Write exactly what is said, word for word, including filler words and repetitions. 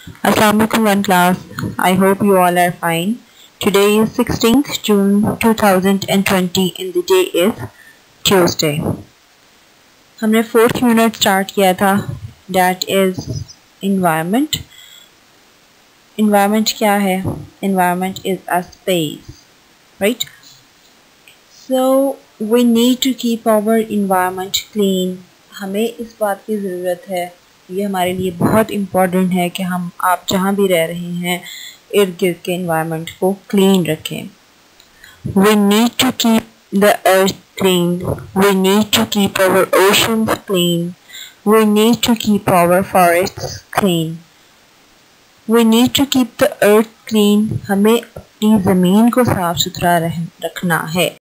Assalamualaikum one class. I hope you all are fine. Today is sixteenth June two thousand twenty and the day is Tuesday. हमने fourth unit start किया था, that is environment. Environment क्या है? Environment is a space, right? So we need to keep our environment clean. हमें इस बात की ज़रूरत है, ये हमारे लिए बहुत इम्पॉर्टेंट है कि हम आप जहाँ भी रह रहे हैं इर्द गिर्द के environment को clean रखें. We need to keep the earth clean. We need to keep our oceans clean. We need to keep our forests clean. We need to keep the earth clean. हमें अपनी ज़मीन को साफ़ सुथरा रखना है.